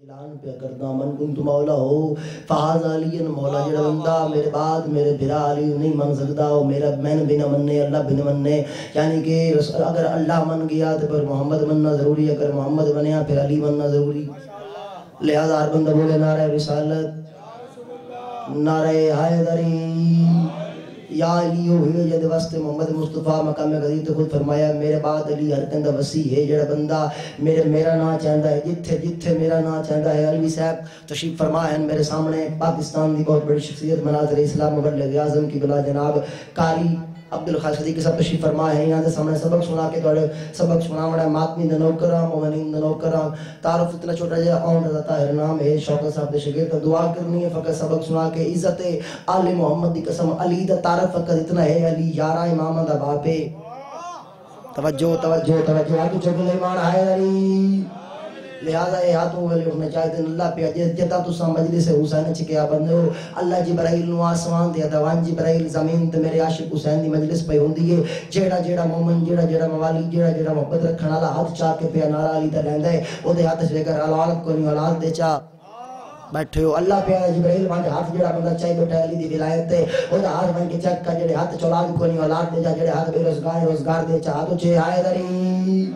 اعلان پہ کردا من کنت مولا ہو فہذا علی مولا جڑا بندہ میرے بعد میرے بھرا علی نہیں من سکتا ہو میرا میں بھی نہ مننے اللہ بھی نہ مننے یعنی کہ اگر اللہ من گیا تو پھر محمد مننا ضروری اگر محمد بنیا پھر علی مننا ضروری لہذا ہر بندہ بولے نعرہ رسالت نعرہ حیدری یا علی ہوئے جد واسطے محمد مصطفیٰ مقام غزیر تو خود فرمایا میرے بعد علی ہر کندہ وسیع ہے جڑا بندہ میرا نام چاہتا ہے جتھے میرا نام چاہتا ہے علی صاحب تشریف فرما ہے میرے سامنے پاکستان کی بہت بڑی شخصیت مناظر اسلام مبلغ اعظم کی بلا جناب قاری عبدالخالق صدیقی صاحب تشریف فرما ہے یہاں دے سامنے سبق سنا کے توڑے سبق سنا وڑا ماتمی دنو کرام مومنین دنو کرام تعارف اتنا چھوٹا جا اون رضا طاہر نام ہے شوکت صاحب دے شگرد دعا کرنی ہے فقط سبق سنا کے عزت آل محمد دی قسم علی دا تعارف فقط اتنا ہے علی یارہ امام دا باپے توجہ توجہ توجہ آتو چکل ایمان آئے علی لہذا یہ ہاتھوں والے اٹھنا چاہتے ہیں اللہ پہ جتا تو سا مجلس حسین چکیا بندے ہو اللہ جبرائیل نو آسمان دیا دوان جبرائیل زمین تے میرے عاشق حسین دی مجلس پہ ہوندی ہے جیڑا مومن جیڑا موالی جیڑا محبت رکھنا اللہ ہاتھ چاہ کے پہ نارا علی تے لیندہ ہے او دے ہاتھ سے کر اولاد کو نہیں اولاد دے چاہ بیٹھے ہو اللہ پیارا جبرائیل وہاں ہاتھ جڑا بندہ چاہی بیٹھا علی دی ولایت تے او دا ہاتھ بن کے چک کا جڑے ہاتھ چولاد کو نہیں اولاد دے جا جڑے ہاتھ بے روزگار دے چاہ تو چھے آئے دری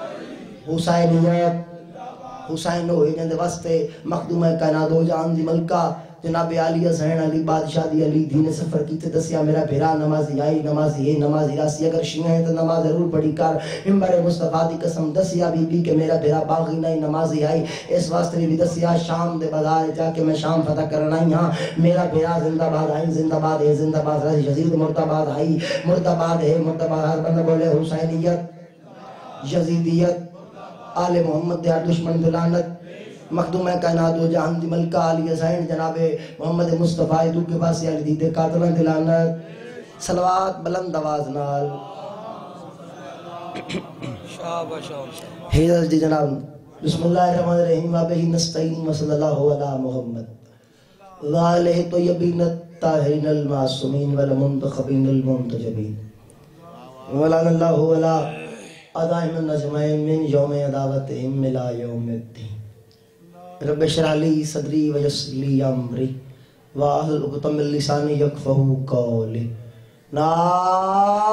حسینیت حسین ہوئے جندے واسطے مخدوم کائنات دو جہان دی ملکہ جناب علی حسین علی بادشاہ دی علی دین سفر کیتے دسیا میرا بھیرا نمازی آئی نمازی ہے نمازی راسی اگر شیعہ ہے تو نماز ضرور پڑھی کر ممبر مصطفیٰ دی قسم دسیا بی بی کہ میرا بھیرا باغی نہیں نمازی آئی اس واسطے بھی دسیا شام دے بازار جا کے میں شام فتح کرنا ہی ہاں میرا بھیرا زندہ باد آئی زندہ باد ہے زندہ باد رضی یزید مردہ باد آئی مردہ باد ہے مردہ باد ہر بندہ بولے حسینیت یزیدیت آل محمد دیار دشمن دلانت مخدوم کائنات و جہان دی ملکہ علی حسین جناب محمد مصطفیٰ دو کے پاس علی دیدے قاتلان دلانت صلوات بلند آواز نال حیدر جی جناب بسم اللہ الرحمن الرحیم وابہی نستعین وصل اللہ علی محمد وآلہ طیبین الطاہرین المعصومین والمنتخبین المنتجبین ولعن اللہ علی ادائم النجمین من یوم عداوتہم الى یوم الدین رب اشرح لی صدری ویسر لی امری واحلل عقدۃ من لسانی یفقہوا قولی نعوذ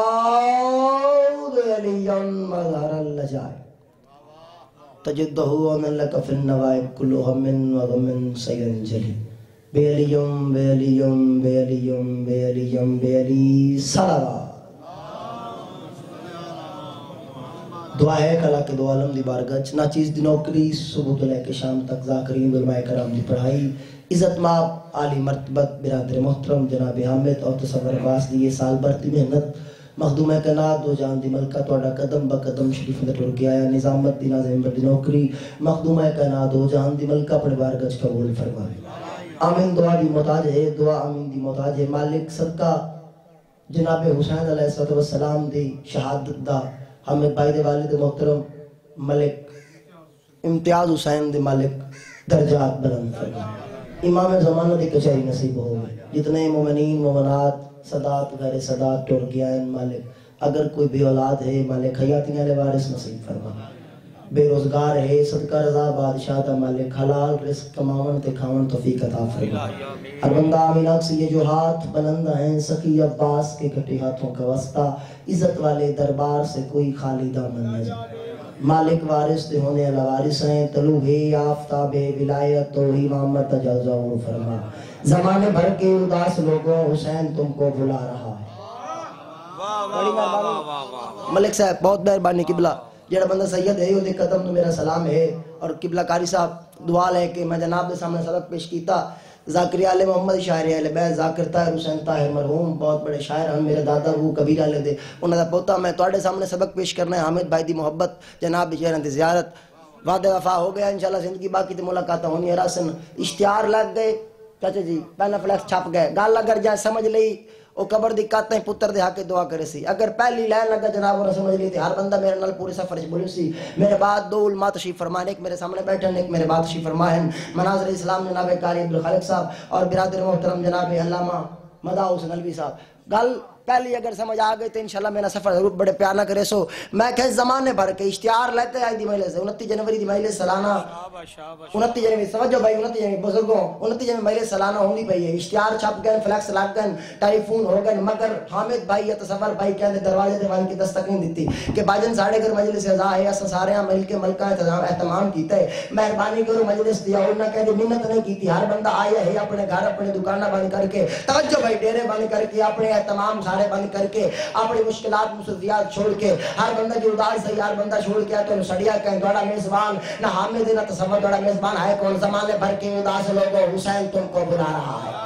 علی مظہر اللجائے تجدہ ومن لک فی النوائب کل غم وغم سینجلی بے علیم بے علیم بے علیم بے علیم بے علی صلوات دعا ہے کہ اللہ کے دو عالم دی بارگاہ چنا چیز دی نوکری صبح تو لے کے شام تک ذاکرین علماء کرام دی پڑھائی عزت ماب عالی مرتبت برادر محترم جناب حامد اور تصور عباس دی یہ سال برتی محنت مخدوم کائنات دو جان دی ملکہ توڑا قدم بقدم شریف میں ٹر کے آیا نظامت دی ناظم دی نوکری مخدوم کائنات دو جان دی ملکہ پڑھ بارگاہ قبول فرمائے آمین دعا دی محتاج ہے دعا آمین دی محتاج ہے مالک صدقہ جناب حسین علیہ السلام دی شہادت دا حامد بھائی دے والد محترم ملک امتیاز حسین دے مالک درجات بلند فرمائے امام زمانہ دی کچھری نصیب ہوئے جتنے مومنین مومنات صدات غیر صدات ٹور گیا ان مالک اگر کوئی بے اولاد ہے مالک حیاتیاں لے وارث نصیب فرمائے بے روزگار ہے صدقہ رضا بادشاہ دا مالک حلال رزق کماون تے کھاون توفیق عطا فرمائے ہر بندہ آمینات سے یہ جو ہاتھ بلند ہیں سخی عباس کے کٹے ہاتھوں کا وسطہ عزت والے دربار سے کوئی خالی دامن نہ جائے مالک وارث دے ہونے علا وارث ہیں طلوع ہے آفتاب ولایت تو امامت تجاوز اور فرما زمانے بھر کے اداس لوگوں حسین تم کو بلا رہا ہے ملک صاحب بہت مہربانی قبلہ جڑا بندہ سید ہے وہ دے قدم تو میرا سلام ہے اور قبلہ قاری صاحب دعا لے کے میں جناب دے سامنے سبق پیش کیتا ذاکری آل محمد شاعر اہل بیت ذاکر طاہر حسین طاہر مرحوم بہت بڑے شاعر ہیں میرے دادا وہ کبیر آلے دے انہوں نے پوتا میں توڑے سامنے سبق پیش کرنا ہے حامد بھائی دی محبت جناب شہران دی زیارت وعدہ وفا ہو گیا انشاءاللہ زندگی باقی تے ملاقات ہونی ہے راسن اشتہار لگ گئے چاچا جی پہنا فلیکس چھپ گئے گال اگر جائے سمجھ لئی او قبر دی کہتے ہیں پتر دے حق دعا کرے سی اگر پہلی لائن لگا جناب اور سمجھ لی تھی ہر بندہ میرے نال پورے سفر بولی سی میرے بعد دو علماء تشریف فرمائے ایک میرے سامنے بیٹھے ایک میرے بعد تشریف فرمائے مناظر اسلام جناب قاری عبدالخالق صاحب اور برادر محترم جناب علامہ مداح حسین الوی صاحب گل پہلی اگر سمجھ آ گئی تو انشاءاللہ میرا سفر ضرور بڑے پیار نہ کرے سو میں کہ زمانے بھر کے اشتہار لیتے آئی دی مجلس 29 جنوری دی مجلس سالانہ 29 جنوری سمجھو بھائی 29 جنوری بزرگوں 29 جنوری میرے سالانہ ہوندی پئی ہے اشتہار چھپ گئے فلیکس لگ گئے ٹیلی فون ہو گئے مگر حامد بھائی یا تصور بھائی کہندے دروازے تے وان کی دستک نہیں دیتی کہ باجن ساڑے گھر مجلس اعزاز ہے اساں سارے مل کے ملکہ اہتمام کیتا ہے مہربانی کرو مجلس دیا اور نہ کہندے منت نہیں کیتی ہر بندہ آیا ہے اپنے گھر اپنے دکاناں بند کر کے توجہ بھائی ڈیرے بند کر کے اپنے اہتمام سارے بند کر کے اپنی مشکلات مصیبات چھوڑ کے ہر بندہ جو اداس ہے ہر بندہ چھوڑ کے تو سڑیا کہ بڑا میزبان نہ حامد نہ تصور بڑا میزبان ہے کون زمانے بھر کے اداس لوگوں حسین تم کو بلا رہا ہے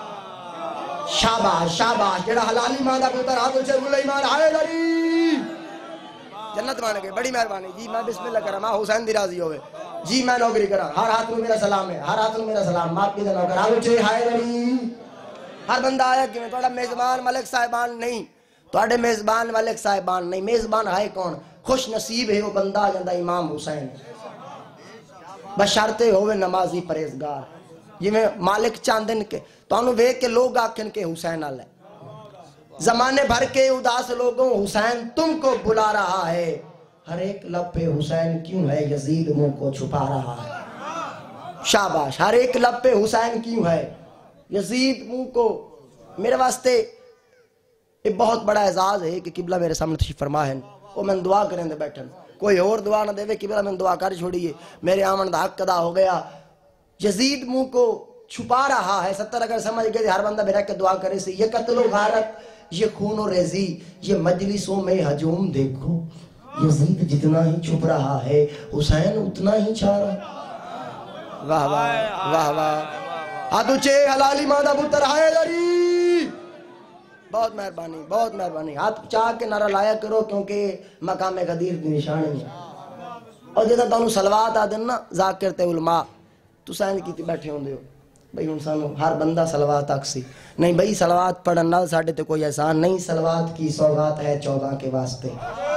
شاباش شاباش جڑا حلالی ماں دا پتر ہاتھ اونچے بولے ایمان آئے دری جنت بن گئے بڑی مہربانی جی میں بسم اللہ کرا ماں حسین دی راضی ہوئے جی میں نوکری کرا ہر ہاتھ میں میرا سلام ہے ہر ہاتھ میں میرا سلام ماں کی دا نوکر ہاتھ اونچے ہائے دری ہر بندہ آیا کہ میں تھوڑا میزبان ملک صاحبان نہیں تھوڑے میزبان ملک صاحبان نہیں میزبان ہے کون خوش نصیب ہے وہ بندہ جندہ امام حسین بشارتے ہوئے نمازی پریزگار یہ میں مالک چاندن کے تو انہوں ویک کے لوگ آکھن کے حسین آلے زمانے بھر کے اداس لوگوں حسین تم کو بلا رہا ہے ہر ایک لب پہ حسین کیوں ہے یزید منہ کو چھپا رہا ہے شاباش ہر ایک لب پہ حسین کیوں ہے یزید منہ کو میرے واسطے یہ بہت بڑا اعزاز ہے کہ قبلہ میرے سامنے تشریف فرما ہے وہ میں دعا کریں دے بیٹھن کوئی اور دعا نہ دے وے قبلہ میں دعا کر چھوڑیے میرے آمن دا حق ادا ہو گیا یزید منہ کو چھپا رہا ہے 70 اگر سمجھ گئے ہر بندہ میرا کہ دعا کرے سے یہ قتل و غارت یہ خون و ریزی یہ مجلسوں میں ہجوم دیکھو یزید جتنا ہی چھپ رہا ہے حسین اتنا ہی چھا رہا واہ واہ واہ واہ ہاتھ اونچے حلالی مادہ پتر آئے دری بہت مہربانی ہاتھ چاہ کے نعرہ لایا کرو کیونکہ مقام غدیر دی نشانی ہے اور جیسا تانوں صلوات آدن نا ذاکر تے علماء تو سائن کی بیٹھے ہوں دے ہو بھئی انسانوں ہر بندہ صلوات اکسی نہیں بھئی صلوات پڑھن نال ساڑھے تے کوئی احسان نہیں صلوات کی سوغات ہے 14 کے واسطے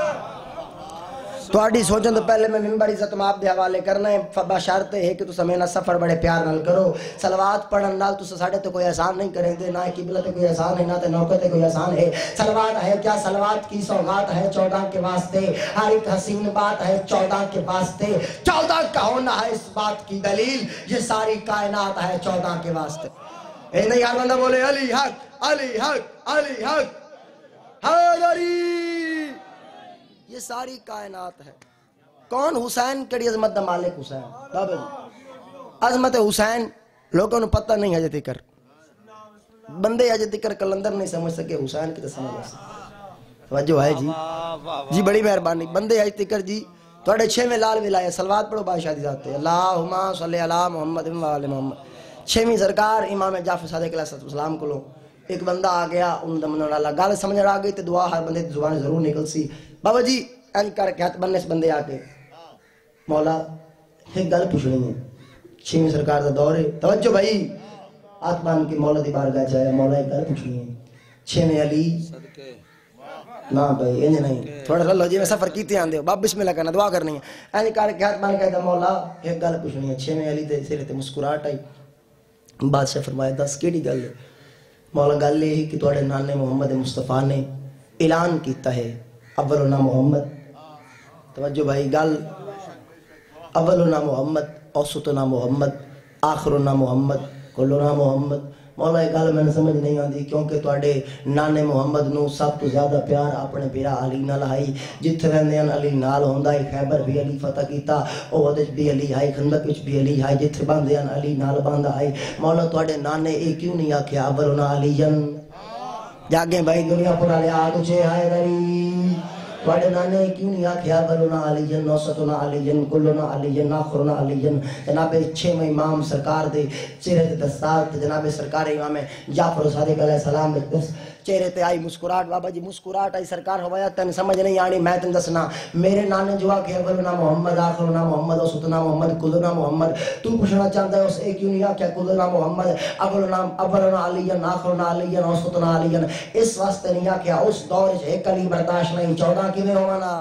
تو آڑی سوچیں تو پہلے میں ممبر عزت ماب دے حوالے کرنا ہے بشارتے ہے کہ تو سمینا سفر بڑے پیار نال کرو صلوات پڑھن نال تو ساڑھے تے کوئی احسان نہیں کریں دے نہ قبلہ تے کوئی احسان ہے نہ تے نوکر تے کوئی احسان ہے صلوات ہے کیا صلوات کی سوغات ہے 14 کے واسطے ہر ایک حسین بات ہے 14 کے واسطے 14 کا ہونا ہے اس بات کی دلیل یہ ساری کائنات ہے 14 کے واسطے اے نہیں ہر بندہ بولے علی حق علی حق علی حق حیدری یہ ساری کائنات ہے کون حسین کڑی عظمت دا مالک حسین بابا جی عظمت حسین لوگوں نے پتہ نہیں ہے جتی کر بندے جتی کر کلندر نہیں سمجھ سکے حسین کی سمجھ سکے توجہ ہے جی بڑی مہربانی بندے جتی کر جی توڑے 6 میں لال ولایہ صلوات پڑھو بادشاہ دی ذات اللہم صلی علی محمد و علی محمد 6ویں سرکار امام جعفر صادق علیہ السلام کو لو ایک بندہ آ گیا ان دمن اللہ گال سمجھ آ گئی تے دعا ہر بندے زبان ضرور نکل سی بابا جی این کر کے ہاتھ بننے اس بندے آ کے مولا ایک گل پوچھنی ہے 6ویں سرکار دا دور ہے توجہ بھائی ہاتھ بن کے مولا دی بارگاہ جائے مولا ایک گل پوچھنی ہے 6ویں علی نہ بھائی انج نہیں تھوڑا رلو جی میں سفر کیتے آندے ہو باب بسم اللہ کرنا دعا کرنی ہے این کر کے ہاتھ بن کے مولا ایک گل پوچھنی ہے 6ویں علی دے سرے تے مسکراہٹ آئی بادشاہ فرمایا 10 کیڑی گل ہے مولا گل یہ کہ تواڈے نانے محمد مصطفیٰ نے اعلان کیتا ہے اولنا محمد توجہ بھائی گل اولنا محمد اوسطنا محمد آخرنا محمد کلنا محمد مولا یہ گل میں نے سمجھ نہیں آتی کیونکہ تواڈے نانے محمد نو سب تو زیادہ پیار اپنے پیرا علی نال آئی جتھے رہندے ہیں علی نال ہوندا ہے خیبر بھی علی فتح کیتا احد وچ بھی علی ہے خندق وچ بھی علی ہے جتھے باندھے ہیں علی نال باندا ہے مولا تواڈے نانے اے کیوں نہیں آکھیا اولنا علی جاگیں بھائی دنیا پر علی تجھے ہے دری تواڈے نانے کیوں نہیں آکھیا اولنا علی اوسطنا علی کلنا علی آخرنا علی جناب 6ویں امام سرکار دے چہرے تے دستار تے جناب سرکار امام جعفر صادق علیہ السلام چہرے تے آئی مسکراہٹ بابا جی مسکراہٹ آئی سرکار ہوایا تن سمجھ نہیں آنی میں تن دسنا میرے نانے جو آکھے اولنا محمد آخرنا محمد اوسطنا محمد کلنا محمد تو پوچھنا چاہتا ہے اس ایک کیوں نہیں آکھیا کلنا محمد اولنا علی آخرنا علی اوسطنا علی اس واسطے نہیں آکھیا اس دور ایک علی برداشت نہیں 14 کیویں ہونا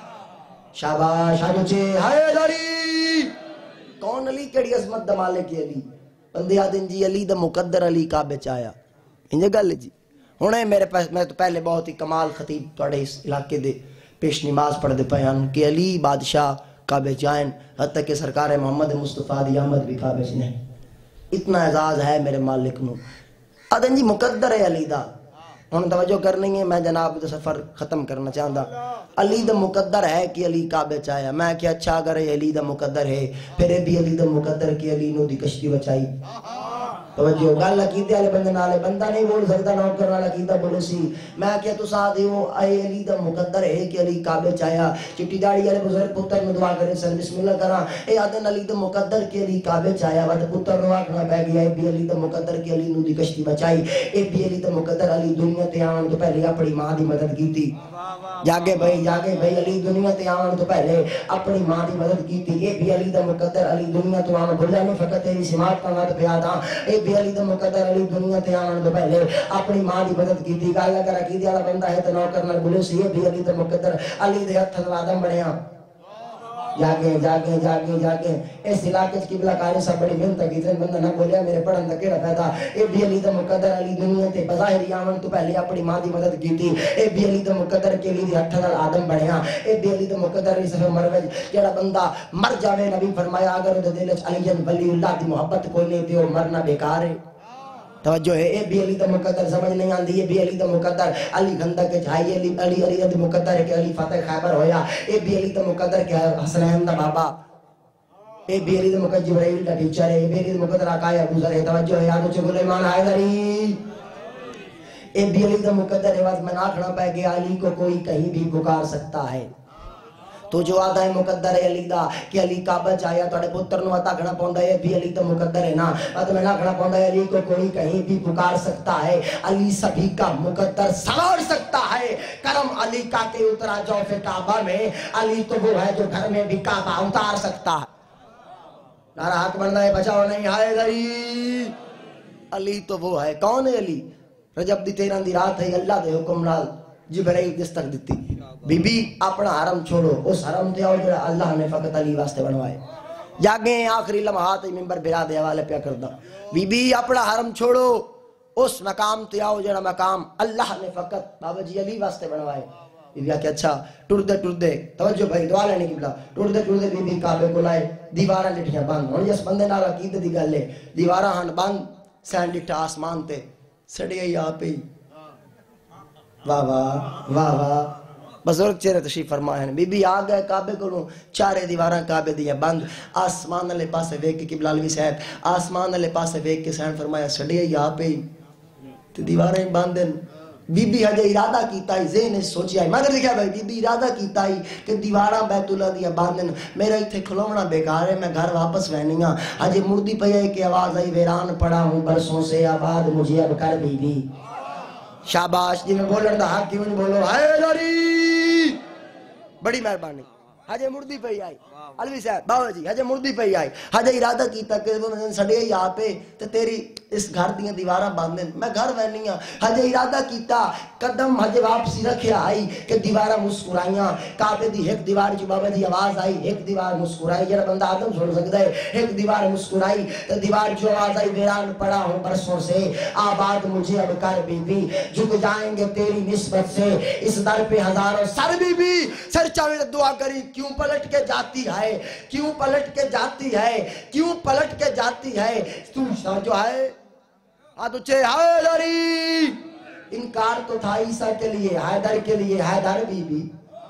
شاباش حجے حیدری کون علی کیڑی عظمت دا مالک علی بندے آدن جی علی دا مقدر علی کعبے چ آیا انجے گل جی ہونے میرے پاس میں تو پہلے بہت ہی کمال خطیب تواڈے اس علاقے دے پیش نماز پڑھ دے پے ہن کہ علی بادشاہ काबे जाइन, हत्ता कि सरकार मोहम्मद मुस्तफ़ा दी आमद भी काबे च नहीं। इतना एजाज है मेरे मालिक नू। अदन जी मुकद्दर है अली दा। हुण तवज्जो करनी है, मैं जनाब दा सफर खत्म करना चाहता। अली दा मुकद्दर है कि अली काबे च आया। मैं क्या अच्छा अगर अली दा मुकद्दर है फिर ये भी अली दा मुकद्दर कि अली नू दी कश्ती बचाई। तवज्जो गल अकीदे वाले बंदे नाल बंदा नहीं बोल सकता, नौकर वाला अकीदा बोलो सी। मैं क्या तुसा दियो आए अली दा मुकद्दर है कि अली काबे च आया। चिट्टी दाढ़ी वाले बुजुर्ग पुत्र नु दुआ करे सन बिस्मिल्लाह करा ए आदन अली दा मुकद्दर कि अली काबे च आया। वद पुत्र नु आखना पै गया ए भी अली दा मुकद्दर कि अली नू दी कश्ती बचाई। ए भी अली दा मुकद्दर अली दुनिया ते आउण तो पहले अपनी मां दी मदद कीती। जागे भाई अली दुनिया ते आउण तो पहले अपनी मां दी मदद कीती। ए भी अली दा मुकद्दर अली दुनिया तो आउण भुला नहीं फकत तेरी सिमात का मत प्याद हां। ए भी अली दा मुकद्दर अली दुनिया ते आउण तो पहले अपनी मां दी मदद कीती। गल अगर अकीदे वाला बंदा है तो नौकर नाल बोले सी ए भी अली दा मुकद्दर अली दे हत्थ नाल आदम बनया। जागे इस इलाके च किबला कारी सब बड़ी मेहनत की थे। बंदा ना बोलिया मेरे पढ़न दा केड़ा फायदा। ए भी अली दा मुकद्दर अली दुनिया ते बज़ाहिर आवन तो पहले अपनी मां दी मदद कीती। ए भी अली दा मुकद्दर के अली दे हत्थ नाल आदम बनया। ए भी अली दा मुकद्दर इस मरवज जेड़ा बंदा मर जावे नबी फरमाया अगर उहदे दिल च अली वलीउल्लाह दी मोहब्बत कोई नहीं ते मरना बेकार है। तवज्जो है ए भी अली दा मुकद्दर समझ नहीं आंदी। ए भी अली दा मुकद्दर अली गंदक के छाई अली अली अली दा मुकद्दर के अली फतेह खैबर होया। ए भी अली दा मुकद्दर के हसनैन दा बाबा। ए भी अली दा मुकद्दर जिब्राइल दा टीचर है। ए भी अली दा मुकद्दर आकाए अबू जर है। तवज्जो है याद च गुलेमान हैदरी। ए भी अली दा मुकद्दर है वाज मना खड़ा पै गया अली को कोई कहीं भी पुकार सकता है। तो जो आदा है मुकद्दर है अली दा कि अली काबा च आया तोड़े पुत्र नु अता खड़ा पौंदा है भी अली दा मुकद्दर है ना। बात में ना खड़ा पौंदा है अली को कोई कहीं भी पुकार सकता है। अली सभी का मुकद्दर संवार सकता है। करम अली का के उतरा जौफे काबा में। अली तो वो है जो घर में भी काबा उतार सकता है। नारा हाथ बनना है बचाओ नहीं हाय अली। अली तो वो है। कौन है अली? रजब दी 13 दी रात है अल्लाह दे हुक्म नाल जिब्राइल दस्तक दिती। बीबी अपना हरम छोड़ो उस हरम ते आओ जेड़ा अल्लाह ने फकत अली वास्ते बनवाए। जागे आखिरी लम्हात मिंबर बिरा दे हवाले पे करदा। बीबी अपना हरम छोड़ो उस मकाम ते आओ जेड़ा मकाम अल्लाह ने फकत बाबा जी अली वास्ते बनवाए। बीबी क्या अच्छा टुरदे तवज्जो भाई दुआ लेने किबला टुरदे बीबी काबे को लाए दीवारां लिठियां बंद। हुण जिस बंदे नाल अकीदत दी गल है दीवारां हन बंद सैन लिठा आसमान ते सड़िया ही आप ही। वाह वाह वाह वाह बुजुर्ग चेहरे तशरीफ फरमाए हैं। बीबी आ गए काबे को चारे दीवारां काबे दियां बंद। आसमान वाले पासे वेख के किबला अलवी साहब आसमान वाले पासे वेख के सैन फरमाया सड़िया ही आप ही ते दीवारें बंद। बीबी हजे इरादा कीता ही ज़हन सोचिया ही मगर लिखा भाई बीबी इरादा कीता ही कि दीवारां बैतुल्लाह दियां बंद मेरा इत्थे खलोना बेकार है मैं घर वापस वहनी हां। हजे मुर्दी पई है कि आवाज आई वीरान पड़ा हूं बरसों से आबाद मुझे अब कर बीबी। शाबाश जी में बोलने दा हक क्यों नहीं बोलो हाय लरी बड़ी मेहरबानी। हजे मुर्दी पई आई अलवी साहब बाबा जी हजे मुर्दी पई आई। हजे इरादा कीता कि सड़े ही आप ते तेरी इस घर दियां दीवारां बंद मैं घर वहनी हां। हजे इरादा कीता कदम हजे वापसी रखिया आई कि दीवारां मुस्कुराइयां। काबे दी एक दीवार च बाबा जी आवाज आई एक दीवार मुस्कुराई। जेड़ा बंदा आदम सुन सकदा है एक दीवार मुस्कुराई तो दीवार जो आवाज आई वीरान पड़ा हूं बरसों से आबाद मुझे अब कर बीबी। झुक जाएंगे तेरी निस्बत से इस दर पे हजारों सर बीबी। सर चावे दुआ करी क्यों पलट के जाती है क्यों पलट के जाती है क्यों पलट के जाती है तू जो है आदुचे हैदरी। इनकार तो था ईसा के लिए हैदर के लिए हैदर बीबी।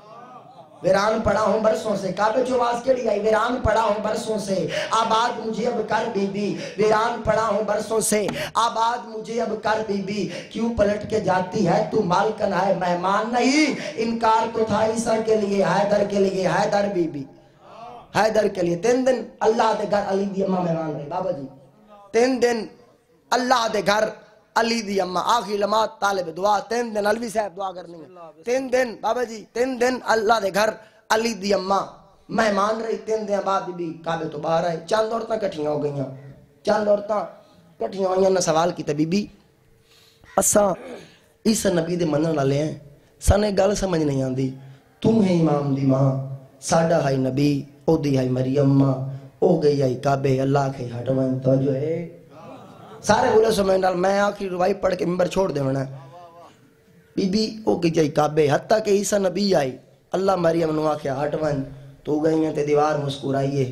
वीरान पड़ा हूं बरसों से काबे जो आवाज केड़ी आई वीरान पड़ा हूं बरसों से आबाद मुझे अब कर बीबी। वीरान पड़ा हूं बरसों से आबाद मुझे अब कर बीबी। क्यों पलट के जाती है तू मालकन है मेहमान नहीं। इनकार तो था ईसा के लिए हैदर बीबी हैदर के लिए। 3 दिन अल्लाह दे घर अली दी अम्मा मेहमान रही बाबा जी। 3 दिन अल्लाह दे घर अली दी अम्मा आखिरी लम्हात तालिब दुआ। 3 दिन अलवी साहब दुआ करनी है 3 दिन बाबा जी 3 दिन अल्लाह दे घर अली दी अम्मा मेहमान रही। 3 दिन बाद बीबी काबे तो बाहर आई। चंद औरतां इकट्ठियां हो गईयां। चंद औरतां इकट्ठियां होईयां ने सवाल किया बीबी असां ईसा नबी दे मनण वाले हैं साने गल समझ नहीं आंदी। तू है इमाम दी मां साडा है नबी ओदी है मरियम मां ओ गई आई काबे अल्लाह के हटवन तो जो है सारे बोले समझ नाल मैं आखिरी रुवाई पढ़ के मिंबर छोड़ देना। बीबी ओ गई जाई काबे हत्ता के ईसा नबी आई अल्लाह मरियम नु आख्या हटवन تو گئی ہیں تے دیوار مسکرائیے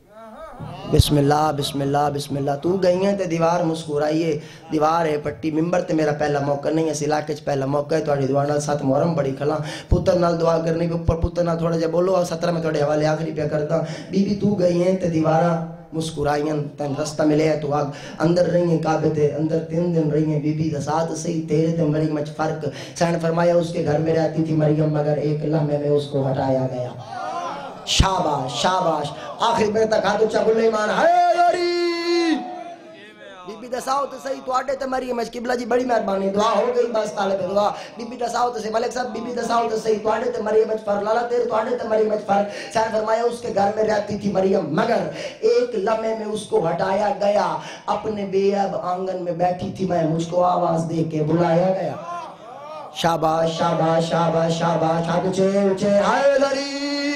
بسم اللہ بسم اللہ بسم اللہ تو گئی ہیں تے دیوار مسکرائیے دیوار ہے پٹی ممبر تے میرا پہلا موقع نہیں ہے اس علاقے چ پہلا موقع ہے تواڈی دعا نال 7 محرم بڑی کھلا پتر نال دعا کرنے کے اوپر پتر نال تھوڑا جہا بولو اور 17 میں تواڈے حوالے آخری پہ کردا بی بی تو گئی ہیں تے دیواراں مسکرائیں تن رستہ ملے ہے تو آگ اندر رہی ہیں کعبے تے اندر 3 دن رہی ہیں بی بی دا ساتھ صحیح تیرے تے مریم وچ فرق سین فرمایا اس کے گھر میں رہتی تھی مریم مگر ایک لمحے میں اس کو ہٹایا گیا شاباش شاباش آخری میں تک ہاتھ اچھا بولے ایمان حیدری بی بی دساؤ تو صحیح تو آڈے تے مریم وچ قبلہ جی بڑی مہربانی دعا ہو گئی بس طالب دعا بی بی دساؤ تو صحیح ملک صاحب بی بی دساؤ تو صحیح تو آڈے تے مریم وچ فرق لالا تیرے تو آڈے تے مریم وچ فرق سین فرمایا اس کے گھر میں رہتی تھی مریم مگر ایک لمحے میں اس کو ہٹایا گیا اپنے بے عیب آنگن میں بیٹھی تھی میں مجھ کو آواز دے کے بلایا گیا شاباش شاباش شاباش شاباش ہاتھ اچھے حیدری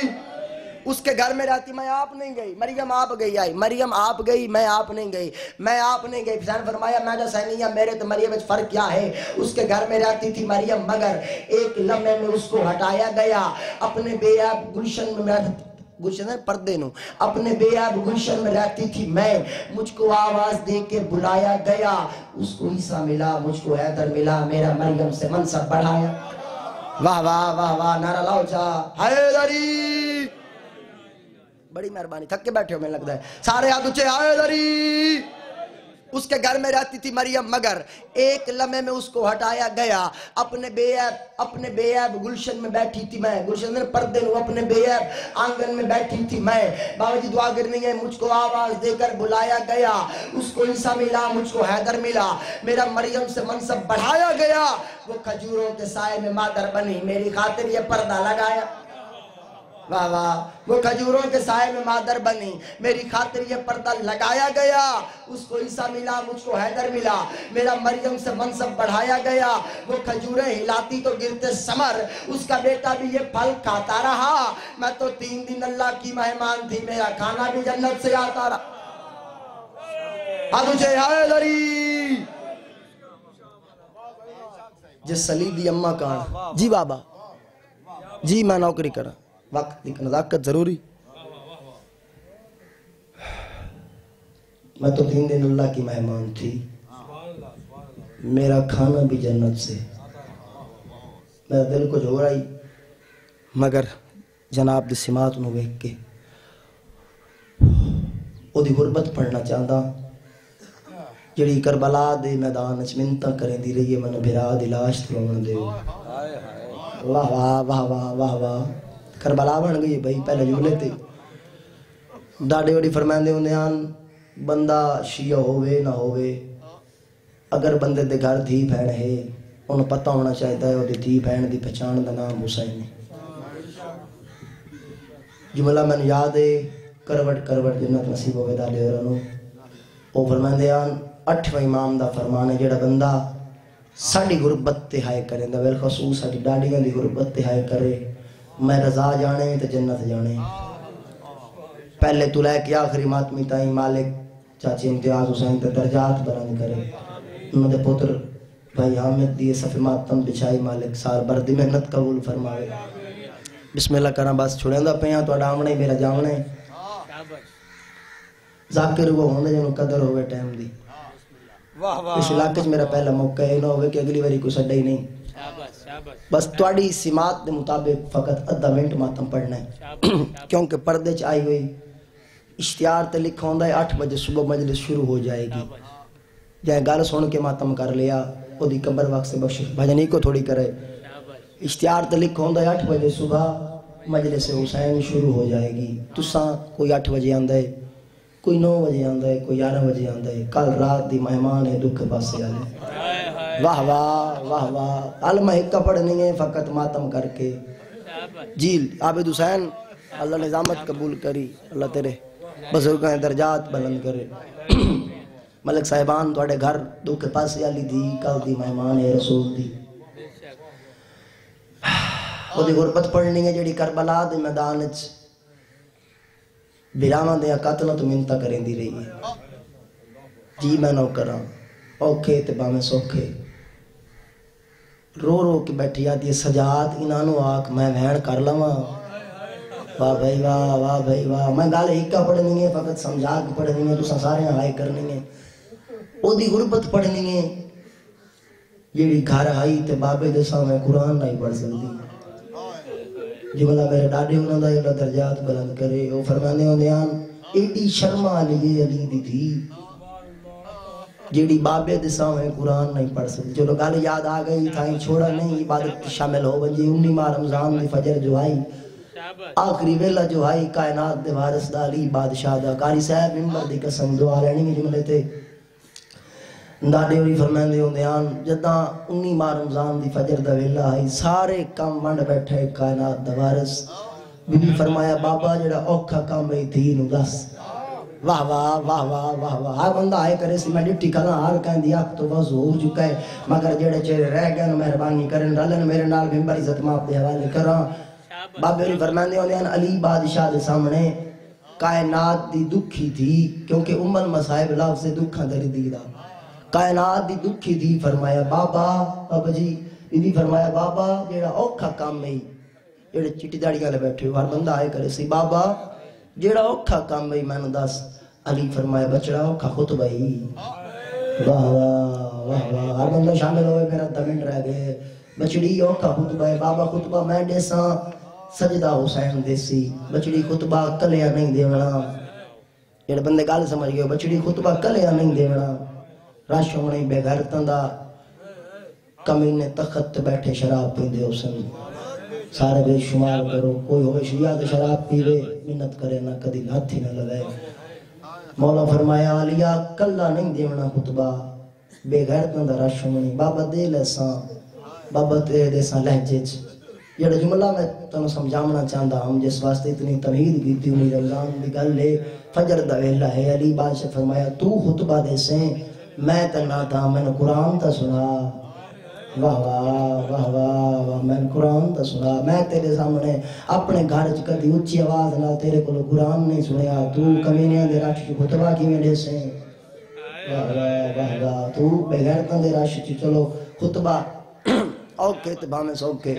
اس کے گھر میں رہتی میں آپ نہیں گئی مریم آپ گئی آئی مریم آپ گئی میں آپ نہیں گئی میں آپ نہیں گئی حسین فرمایا میں جو سینیہ میرے تو مریم وچ فرق کیا ہے اس کے گھر میں رہتی تھی مریم مگر ایک لمحے میں اس کو ہٹایا گیا اپنے بے عیب گلشن میں گلشن پردے نو اپنے بے عیب گلشن میں رہتی تھی میں مجھ کو آواز دے کے بلایا گیا اس کو عیسیٰ ملا مجھ کو حیدر ملا میرا مریم سے منصب بڑھایا واہ واہ واہ واہ نعرہ لاؤ جا حیدری بڑی مہربانی تھک کے بیٹھے ہو میں لگتا ہے سارے ہاتھ اونچے حیدری اس کے گھر میں رہتی تھی مریم مگر ایک لمحے میں اس کو ہٹایا گیا اپنے بے عیب گلشن میں بیٹھی تھی میں گلشن میں پردے نو اپنے بے عیب آنگن میں بیٹھی تھی میں بابا جی دعا کرنی ہے مجھ کو آواز دے کر بلایا گیا اس کو عیسیٰ ملا مجھ کو حیدر ملا میرا مریم سے منصب بڑھایا گیا وہ کھجوروں کے سائے میں مادر بنی میری خاطر یہ پردہ لگایا واہ واہ وہ کھجوروں کے سائے میں مادر بنی میری خاطر یہ پردہ لگایا گیا اس کو عیسیٰ ملا مجھ کو حیدر ملا میرا مریم سے منصب بڑھایا گیا وہ کھجوریں ہلاتی تو گرتے ثمر اس کا بیٹا بھی یہ پھل کھاتا رہا میں تو 3 دن اللہ کی مہمان تھی میرا کھانا بھی جنت سے آتا رہا تجھے حیدری جس صلیبی اماں کہاں جی بابا جی میں نوکری کرا وقت کی نزاکت ضروری میں تو 3 دن اللہ کی مہمان تھی میرا کھانا بھی جنت سے میرا دل کو جھوڑ آئی مگر جناب دی سماعت نو ویکھ کے او دی غربت پڑھنا چاہتا جڑی کربلا دے میدان وچ منتاں کریندی رہی ہے من بھرا دی لاش تھلون دے واہ واہ واہ واہ واہ واہ کربلا بن گئی بھائی پہلے جملے تے ڈاڈے وڈی فرمائندے ہوندے ہن بندہ شیعہ ہوئے نہ ہوئے اگر بندے دے گھر دھی بہن ہے انہوں پتہ ہونا چاہتا ہے وہ دھی بہن دی پہچان دا نام حسین ہے جملہ میں یاد ہے کروٹ کروٹ جنت نصیب ہوئے دالے اور انہوں وہ فرمائندے ہن 8واں امام دا فرمان ہے جڑا بندہ ساڑی غربت تے ہائے کرے دا بالخصوص ساڑی ڈاڈیاں دی غربت تے ہائے کرے میں رضا جانے تے جنت جانے پہلے تو لے کے آخری ماتمی تائیں مالک چاچی امتیاز حسین تے درجات بلند کرے انہوں دے پتر بھائی حامد دیئے صف ماتم بچھائی مالک سار بردی محنت قبول فرمائے بسم اللہ کرنا بس چھوڑیں دا پیاں تو اڈامنے میرا جامنے ذاکر وہ ہوندے جنہوں قدر ہوئے ٹائم دی اس علاقے میرا پہلا موقع ہے نہ ہوئے کہ اگلی باری کوئی سڈا ہی نہیں بس تواڈی سماعت دے مطابق فقط ادھا منٹ ماتم پڑھنا ہے کیونکہ پردے چ آئی ہوئی اشتہار تے لکھا ہوندا ہے 8 بجے صبح مجلس شروع ہو جائے گی جائے گل سن کے ماتم کر لیا او دی قبر وقت سے بخش بھجنی کو تھوڑی کرے اشتہار تے لکھا ہوندا ہے 8 بجے صبح مجلس حسین شروع ہو جائے گی تساں کوئی 8 بجے آندا ہے کوئی 9 بجے آندا ہے کوئی 11 بجے آندا ہے کل رات دی مہمان ہے دکھ پاسے والے واہ واہ واہ واہ علمہ حکہ پڑھنی ہے فقط ماتم کر کے جی عابد حسین اللہ نظامت قبول کری اللہ تیرے بزرگاں درجات بلند کرے ملک صاحبان تواڈے گھر دکھ پاسے والی دی کل دی مہمان ہے رسول دی او دی غربت پڑھنی ہے جڑی کربلا دے میدان وچ بیراواں دے قتل تو منتا کریندی رہی ہے جی میں نو کراں اوکھے تے باویں سوکھے رو رو کے بیٹھی آتی ہے سجاد انہاں نو آکھ میں وہن کر لواں واہ بھائی واہ، واہ بھائی واہ. میں گل ایکا پڑھنی ہے، فقط سمجھا کے پڑھنی ہے، تساں سارے ہائے کرنی ہے. او دی غربت پڑھنی ہے جیڑی گھر آئی تے بابے دے سامنے قرآن نہیں پڑھ سکتی. جو بلا میرے ڈاڈے انہوں دا اللہ درجات بلند کرے. وہ فرمانے ہوندے ہیں ایڈی شرما علی علی دی تھی جیڑی بابے دے سامنے قرآن نہیں پڑھ سکتی. چلو گل یاد آ گئی تھائیں چھوڑا نہیں، عبادت شامل ہو بنجی. 19 ماہ رمضان دی فجر جو آئی، آخری ویلہ جو آئی، کائنات دے وارث دا علی بادشاہ دا. قاری صاحب ممبر دی قسم دعا لینی میں جملے تے داڑے ہوئی فرمائندے ہوندے آن جداں 19 ماہ رمضان دی فجر دا ویلہ آئی، سارے کام ونڈ بیٹھے کائنات دا وارث. بی بی فرمایا بابا جڑا اوکھا کام رہی تھی نو دس. واہ واہ واہ واہ واہ واہ. ہر بندہ آئے کرے سی میں ڈپٹی کھلا ہر کہیں دی آپ تو بس ہو چکا ہے، مگر جڑے چہرے رہ گئے مہربانی کرن رلن میرے نال ممبر عزت ماپ دے حوالے کراں. بابے ہوئی فرمائندے ہوندے آن علی بادشاہ دے سامنے کائنات دی دکھی تھی، کیونکہ امن مصائب لفظ دکھاں دردی دا. کائنات دی دکھی تھی. فرمایا بابا، بابا جی بی بی فرمایا بابا جیڑا اوکھا کام ہے، جیڑے چٹی داڑی والے بیٹھے ہو ہر بندہ آئے کرے سی بابا جیڑا اوکھا کام ہے میں نے دس. علی فرمایا بچڑا اوکھا خطبہ ہی. واہ واہ واہ واہ. ہر بندہ شامل ہوئے، میرا 10 منٹ رہ گئے. بچڑی اوکھا خطبہ ہے بابا. خطبہ میں دیساں سجدہ حسین دیسی. بچڑی خطبہ کلیا نہیں دیونا. جیڑے بندے گل سمجھ گئے بچڑی خطبہ کلیا نہیں دیونا. رش ہونے بے غیرتاں دا کمینے تخت بیٹھے شراب پیندے ہو سن. سارے بے شمار کرو، کوئی ہوئے شیعہ دے شراب پیوے منت کرے نہ کدی ہاتھ ہی نہ لگائے. مولا فرمایا علیہ کلا نہیں دیونا خطبہ، بے غیرتاں دا رش ہونے. بابا دے لیساں، بابا دے دیساں لہجے چ. جڑا جملہ میں تنوں سمجھامنا چاہتا ہم جس واسطے اتنی تمہید کی تھی انہی رمضان دی گل ہے. فجر دا ویلہ ہے. علی بادشاہ فرمایا تو خطبہ دے سیں، میں تنہا تھا میں نے قرآن تا سنا. واہ واہ واہ واہ واہ. میں نے قرآن تا سنا. میں تیرے سامنے اپنے گھر چ کدی اچھی آواز نہ تیرے کو قرآن نہیں سنیا. تو کمینیاں دے رش چ خطبہ کی میں دے سیں. واہ واہ واہ واہ. تو بے غیرتاں دے رش چ چلو خطبہ اوکے تے بھامے سوکے.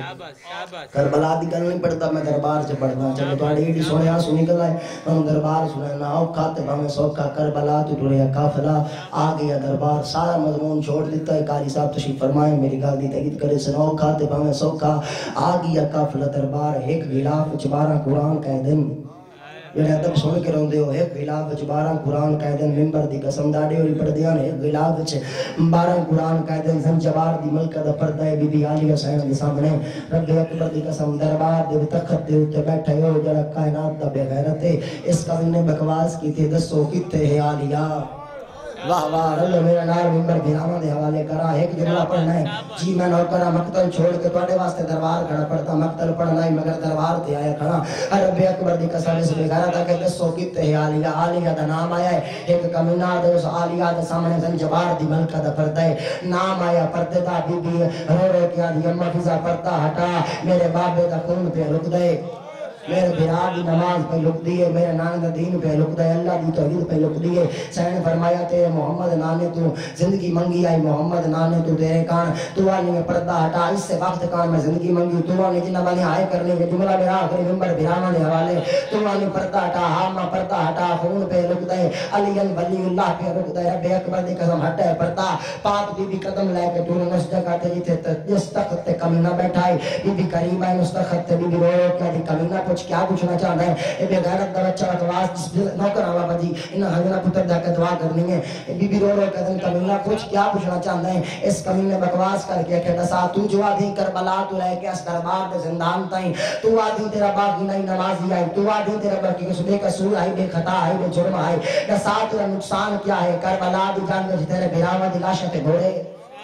کربلا دی گل نہیں پڑھتا، میں دربار سے پڑھنا. چلو تھوڑی ایڈی سنیا سنی گل ہے، ہم دربار سننا اوکھا تے بھامے سوکھا. کربلا تو ٹریا قافلہ آ گیا دربار. سارا مضمون چھوڑ دیتا ہے. قاری صاحب تشریف فرمائیں میری گل دی تائید کرے سن. اوکھا تے بھامے سوکھا آ گیا قافلہ دربار. ایک غلاف وچ 12 قرآن کہہ دن. جڑے ادب سن کے روندے ہو ایک غلاف وچ 12 قرآن کہہ دن. ممبر دی قسم داڑے ہوئی پڑھدیاں نے ایک غلاف وچ 12 قرآن کہہ دن. زنجبار دی ملکہ دا پردہ ہے بی بی عالیہ حسین دے سامنے. رب اکبر دی قسم دربار دے تخت دے اوتے بیٹھے ہو جڑا کائنات دا بے غیرت ہے. اس کا نے بکواس کی تھی دسو کتے ہے عالیہ. واہ واہ. رلو میرا نال ممبر بھیراواں دے حوالے کرا. ایک جملہ پڑھنا ہے جی میں نوکرا مقتل چھوڑ کے تواڈے واسطے دربار کھڑا پڑھتا. مقتل پڑھنا ہے مگر دربار تے آیا کھڑا. رب اکبر دی قسم اس بے غیرت کہ دسو کتے ہے عالیہ. عالیہ دا نام آیا ہے. ایک کمینہ دے اس عالیہ دے سامنے زنجبار دی ملکہ دا پردہ ہے. نام آیا پردے دا. بی بی رو رو کے آدھی اماں فضا پردہ ہٹا. میرے بابے دا خون پہ رک دے، میرے بھرا دی نماز پہ لک دیئے، میرے نانے دا دین پہ لک دے، اللہ دی توحید پہ لک دیئے. سین فرمایا تے محمد نانے تو زندگی منگی آئی. محمد نانے تو تیرے کان تو آنی میں پردہ ہٹا. اس سے وقت کان میں زندگی منگی. تو آنی جنہ والی آئے کرنے کے جملہ میرا آخری ممبر بھرانا دے حوالے. تو آنی پردہ ہٹا. ہاں پردہ ہٹا. خون پہ لک دے، علی ولی اللہ پہ لک دے. رب اکبر دی قسم ہٹے پردہ. پاک بی بی قدم لے کے تو اس جگہ تے جس تخت تے کمینہ بیٹھا ہے. بی بی کریم ہے اس تخت تے. بی بی رو کے دی کمینہ کچھ کیا پوچھنا چاہتا ہے. اے بے غیرت دا بچہ بکواس نوکر آوا بجی انہاں ہنگنا پتر جا کے دعا کرنی ہے. بی بی رو رو کہتے ہیں کمینہ کچھ کیا پوچھنا چاہتا ہے. اس کمینے بکواس کر کے کہ دسا تو جو آدھی کربلا تو لے کے اس دربار دے زندان تائیں. تو آدھی تیرا باقی نہیں نمازی آئی. تو آدھی تیرا باقی کس بے قصور آئی، بے خطا آئی، بے جرم آئی. دسا تیرا نقصان کیا ہے. کربلا دی جنگ وچ تیرے بھراواں دی لاشاں تے گھوڑے.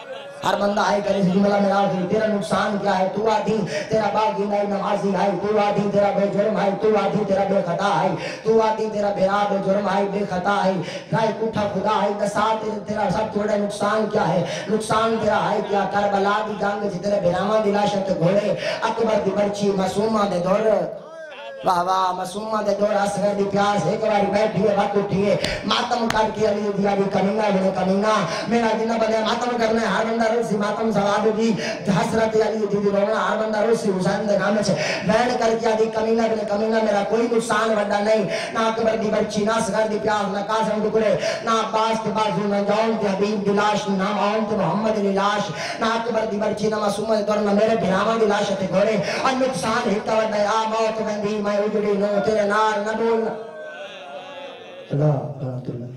ہر بندہ آئے کرے اس جملہ میں راہ تیرا نقصان کیا ہے. تو آدھی تیرا باغی نہیں نمازی آئی. تو آدھی تیرا بے جرم آئی. تو آدھی تیرا بے خطا آئی. تو آدھی تیرا بے جرم آئی، بے خطا آئی. رائے کٹھا خدا آئی. دسا تیرا سب تھوڑے نقصان کیا ہے. نقصان تیرا آئی کیا. کربلا دی جنگ جی تیرے بھراواں دی لاشاں تے گھوڑے. اکبر دی برچی معصوماں دے دور. واہ واہ مسومہ دے دور اصغر دی پیاس ایک باری بیٹھیے وقت اٹھیے ماتم کر کے علی دیا بھی کمینہ ابن کمینہ میرا جنہ بندے ماتم کرنے ہر بندہ روسی ماتم ثواب دی حسرت علی دی رونا ہر بندہ روسی حسین دے نام چ بین کر کے علی کمینہ ابن کمینہ میرا کوئی نقصان وڈا نہیں نہ اکبر دی بچی نہ اصغر دی پیاس نہ قاسم ٹکڑے نہ عباس کے بازو نہ جون تے حبیب دی لاش نہ عون تے محمد دی لاش نہ اکبر دی بچی نہ معصومہ دے دور نہ میرے بھراواں دی لاش تے گھوڑے اور نقصان ہی وڈا ہے آ موت وندی میں اجڑی نو تیرے نال نہ بولنا اللہ رحمت اللہ